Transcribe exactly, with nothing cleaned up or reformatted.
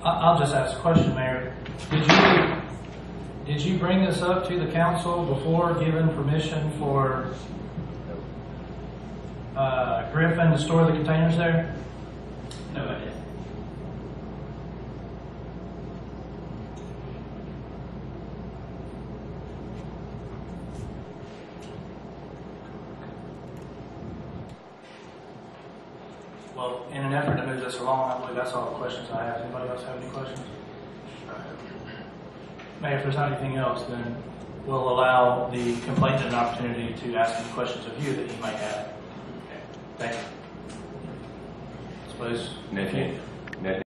I'll just ask a question, Mayor. Did you did you bring this up to the council before giving permission for uh, Griffin to store the containers there? No, I didn't. Well, in an effort to move this along, I believe that's all the questions I have. Anybody else have any questions? Mayor, if there's not anything else, then we'll allow the complainant an opportunity to ask any questions of you that he might have. Thank you. Please. Nick,